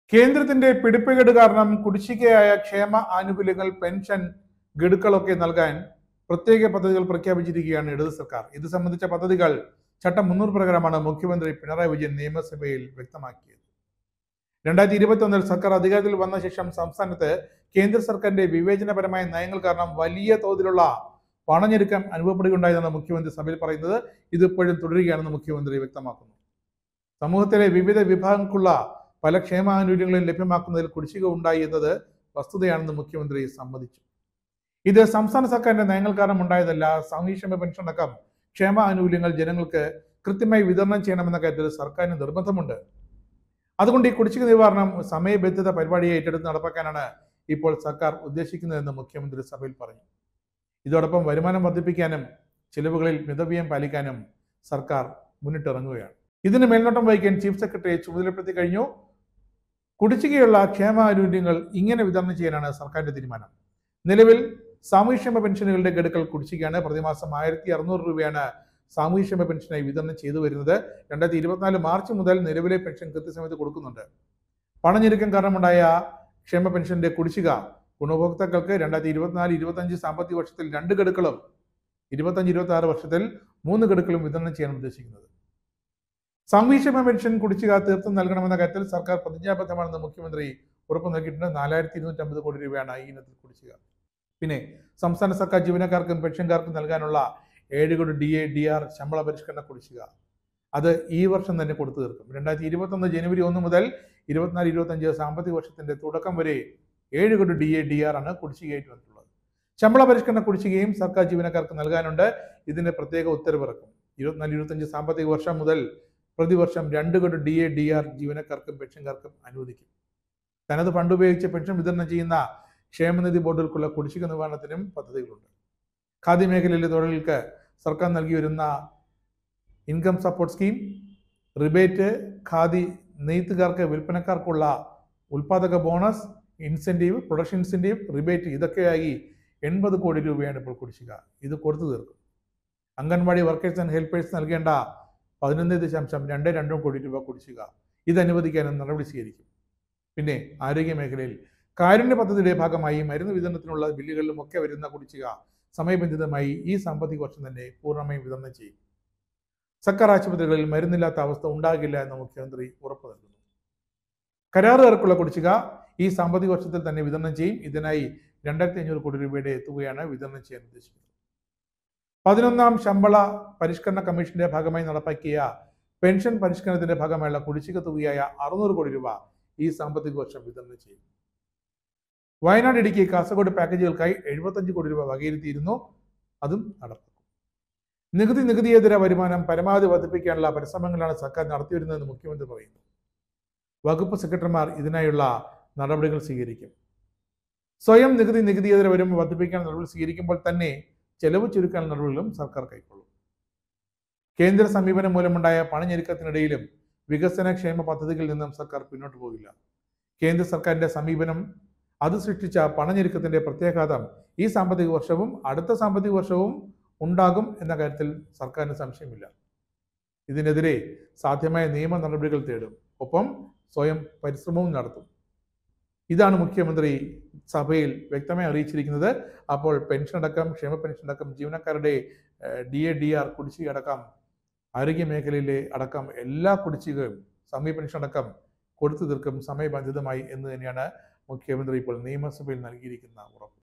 കേന്ദ്രത്തിന്റെ പിടിപ്പുകേട് കാരണം കുടിശ്ശികയായ ക്ഷേമ ആനുകൂല്യങ്ങൾ, പെൻഷൻ, ഗഡുക്കളൊക്കെ നൽകാൻ പ്രത്യേക പദ്ധതികൾ പ്രഖ്യാപിച്ചിരിക്കുകയാണ് ഇടത് സർക്കാർ. ഇത് സംബന്ധിച്ച പദ്ധതികൾ ചട്ടം 300 പ്രകാരമാണ് മുഖ്യമന്ത്രി പിണറായി വിജയൻ നിയമസഭയിൽ വ്യക്തമാക്കിയത്. 2021 സർക്കാർ അധികാരത്തിൽ വന്ന ശേഷം സംസ്ഥാനത്ത് കേന്ദ്ര സർക്കാരിന്റെ വിവേചനപരമായ നയങ്ങൾ കാരണം വലിയ തോതിലുള്ള പണഞ്ഞെരുക്കം അനുഭവപ്പെടുകയുണ്ടായതെന്ന് മുഖ്യമന്ത്രി സഭയിൽ പറയുന്നത്. ഇതിപ്പോഴും തുടരുകയാണെന്ന് മുഖ്യമന്ത്രി വ്യക്തമാക്കുന്നു. സമൂഹത്തിലെ വിവിധ വിഭാഗങ്ങൾക്കുള്ള പല ക്ഷേമാനുകൂല്യങ്ങളും ലഭ്യമാക്കുന്നതിൽ കുടിശ്ശിക ഉണ്ടായി എന്നത് വസ്തുതയാണെന്ന് മുഖ്യമന്ത്രി സമ്മതിച്ചു. ഇത് സംസ്ഥാന സർക്കാരിന്റെ നയങ്ങൾ കാരണം ഉണ്ടായതല്ല. സാമൂഹ്യക്ഷേമ പെൻഷൻ അടക്കം ക്ഷേമ ആനുകൂല്യങ്ങൾ ജനങ്ങൾക്ക് കൃത്യമായി വിതരണം ചെയ്യണമെന്ന കാര്യത്തിൽ സർക്കാരിന് നിർബന്ധമുണ്ട്. അതുകൊണ്ട് ഈ കുടിശ്ശിക നിവാരണം സമയബന്ധിത പരിപാടിയെ ഏറ്റെടുത്ത് നടപ്പാക്കാനാണ് ഇപ്പോൾ സർക്കാർ ഉദ്ദേശിക്കുന്നതെന്ന് മുഖ്യമന്ത്രി സഭയിൽ പറഞ്ഞു. ഇതോടൊപ്പം വരുമാനം വർദ്ധിപ്പിക്കാനും ചിലവുകളിൽ മിതവ്യയം പാലിക്കാനും സർക്കാർ മുന്നിട്ടിറങ്ങുകയാണ്. ഇതിന് മേൽനോട്ടം വഹിക്കാൻ ചീഫ് സെക്രട്ടറിയെ ചുമതലപ്പെടുത്തി കഴിഞ്ഞു. കുടിശ്ശികയുള്ള ക്ഷേമാനുകൂല്യങ്ങൾ ഇങ്ങനെ വിതരണം ചെയ്യാനാണ് സർക്കാരിന്റെ തീരുമാനം. നിലവിൽ സാമൂഹ്യക്ഷേമ പെൻഷനുകളുടെ ഗഡുക്കൾ കുടിശ്ശികയാണ്. പ്രതിമാസം 1600 രൂപയാണ് സാമൂഹ്യക്ഷേമ പെൻഷനായി വിതരണം ചെയ്തു വരുന്നത്. 2024 മാർച്ച് മുതൽ നിലവിലെ പെൻഷൻ കൃത്യസമയത്ത് കൊടുക്കുന്നുണ്ട്. പണഞ്ഞെരുക്കം കാരണമുണ്ടായ ക്ഷേമ പെൻഷന്റെ കുടിശ്ശിക ഗുണഭോക്താക്കൾക്ക് 2024-25 സാമ്പത്തിക വർഷത്തിൽ 2 ഗഡുക്കളും 25-26 വർഷത്തിൽ 3 ഗഡുക്കളും വിതരണം ചെയ്യാൻ ഉദ്ദേശിക്കുന്നത്. സാമൂഹ്യക്ഷേമ പെൻഷൻ കുടിശ്ശിക തീർത്തും നൽകണമെന്ന കാര്യത്തിൽ സർക്കാർ പ്രതിജ്ഞാബദ്ധമാണെന്ന് മുഖ്യമന്ത്രി ഉറപ്പു നൽകിയിട്ടുണ്ട്. 4250 കോടി രൂപയാണ് ഈ ഇനത്തിൽ കുടിശ്ശിക. പിന്നെ സംസ്ഥാന സർക്കാർ ജീവനക്കാർക്കും പെൻഷൻകാർക്കും നൽകാനുള്ള 7 കോടി DA, DR ശമ്പള പരിഷ്കരണ കുടിശ്ശിക അത് ഈ വർഷം തന്നെ കൊടുത്തു തീർക്കും. 2021 ജനുവരി 1 മുതൽ 24-25 സാമ്പത്തിക വർഷത്തിന്റെ തുടക്കം വരെ 7 കോടി DA, DR ആണ് കുടിശ്ശികയായിട്ട് വന്നിട്ടുള്ളത്. ശമ്പള പരിഷ്കരണ കുടിശ്ശികയും സർക്കാർ ജീവനക്കാർക്ക് നൽകാനുണ്ട്. ഇതിന്റെ പ്രത്യേക ഉത്തരവിറക്കും. 24-25 സാമ്പത്തിക വർഷം മുതൽ പ്രതിവർഷം 2 കോടി DA, DR ജീവനക്കാർക്കും പെൻഷൻകാർക്കും അനുവദിക്കും. തനത് ഫണ്ട് ഉപയോഗിച്ച് പെൻഷൻ വിതരണം ചെയ്യുന്ന ക്ഷേമനിധി ബോർഡുകൾക്കുള്ള കുടിശ്ശിക നിവാരണത്തിനും പദ്ധതികളുണ്ട്. ഖാദി മേഖലയിലെ തൊഴിലുകൾക്ക് സർക്കാർ നൽകി വരുന്ന income support scheme, rebate, Khadi നെയ്ത്തുകാർക്ക് വിൽപ്പനക്കാർക്കുള്ള ഉൽപാദക bonus, incentive, production incentive, rebate ഇതൊക്കെയായി 80 കോടി രൂപയാണ് ഇപ്പോൾ കുടിശ്ശിക. ഇത് കൊടുത്തു തീർക്കും. അംഗൻവാടി വർക്കേഴ്സ് ആൻഡ് ഹെൽപ്പേഴ്സ് നൽകേണ്ട 11.22 കോടി രൂപ കുടിശ്ശിക ഇത് അനുവദിക്കാനും നടപടി സ്വീകരിക്കും. പിന്നെ ആരോഗ്യ മേഖലയിൽ കാരുണ്യ പദ്ധതിയുടെ ഭാഗമായി മരുന്ന് വിതരണത്തിനുള്ള ബില്ലുകളിലും ഒക്കെ വരുന്ന കുടിശ്ശിക സമയബന്ധിതമായി ഈ സാമ്പത്തിക വർഷം തന്നെ പൂർണ്ണമായും വിതരണം ചെയ്യും. സർക്കാർ ആശുപത്രികളിൽ മരുന്നില്ലാത്ത അവസ്ഥ ഉണ്ടാകില്ല എന്ന് മുഖ്യമന്ത്രി ഉറപ്പു നൽകുന്നു. കരാറുകാർക്കുള്ള കുടിശ്ശിക ഈ സാമ്പത്തിക വർഷത്തിൽ തന്നെ വിതരണം ചെയ്യും. ഇതിനായി 2500 കോടി രൂപയുടെ തുകയാണ് വിതരണം ചെയ്യാൻ ഉദ്ദേശിക്കുന്നത്. 11ാം ശമ്പള പരിഷ്കരണ കമ്മീഷന്റെ ഭാഗമായി നടപ്പാക്കിയ പെൻഷൻ പരിഷ്കരണത്തിന്റെ ഭാഗമായുള്ള കുടിശ്ശിക തുകയായ 600 കോടി രൂപ ഈ സാമ്പത്തിക വർഷം വിതരണം ചെയ്യും. വയനാട്, ഇടുക്കി, കാസർഗോഡ് പാക്കേജുകൾക്കായി 75 കോടി രൂപ വകയിരുത്തിയിരുന്നു. അതും നടപ്പാക്കും. നികുതിയേതര വരുമാനം പരമാവധി വർദ്ധിപ്പിക്കാനുള്ള പരിശ്രമങ്ങളാണ് സർക്കാർ നടത്തിവരുന്നതെന്ന് മുഖ്യമന്ത്രി പറയുന്നു. വകുപ്പ് സെക്രട്ടറിമാർ ഇതിനായുള്ള നടപടികൾ സ്വീകരിക്കും. സ്വയം നികുതിയേതര വരുമാനം വർദ്ധിപ്പിക്കാൻ നടപടി സ്വീകരിക്കുമ്പോൾ തന്നെ ചെലവ് ചുരുക്കാനുള്ള നടപടികളും സർക്കാർ കൈക്കൊള്ളും. കേന്ദ്ര സമീപനം മൂലമുണ്ടായ പണഞ്ഞെരുക്കത്തിനിടയിലും വികസന ക്ഷേമ പദ്ധതികളിൽ നിന്നും സർക്കാർ പിന്നോട്ട് പോകില്ല. കേന്ദ്ര സർക്കാരിന്റെ സമീപനം അത് സൃഷ്ടിച്ച പണഞ്ഞെരുക്കത്തിന്റെ പ്രത്യാഘാതം ഈ സാമ്പത്തിക വർഷവും അടുത്ത സാമ്പത്തിക വർഷവും ഉണ്ടാകും എന്ന കാര്യത്തിൽ സർക്കാരിന് സംശയമില്ല. ഇതിനെതിരെ സാധ്യമായ നിയമ നടപടികൾ തേടും. ഒപ്പം സ്വയം പരിശ്രമവും നടത്തും. ഇതാണ് മുഖ്യമന്ത്രി സഭയിൽ വ്യക്തമായി അറിയിച്ചിരിക്കുന്നത്. അപ്പോൾ പെൻഷൻ അടക്കം, ക്ഷേമ പെൻഷൻ അടക്കം, ജീവനക്കാരുടെ DA, DR കുടിശ്ശിക അടക്കം, ആരോഗ്യ മേഖലയിലെ അടക്കം എല്ലാ കുടിശ്ശികയും സമയ പെൻഷൻ അടക്കം കൊടുത്തു തീർക്കും സമയബന്ധിതമായി എന്ന് തന്നെയാണ് മുഖ്യമന്ത്രി ഇപ്പോൾ നിയമസഭയിൽ നൽകിയിരിക്കുന്ന ഉറപ്പ്.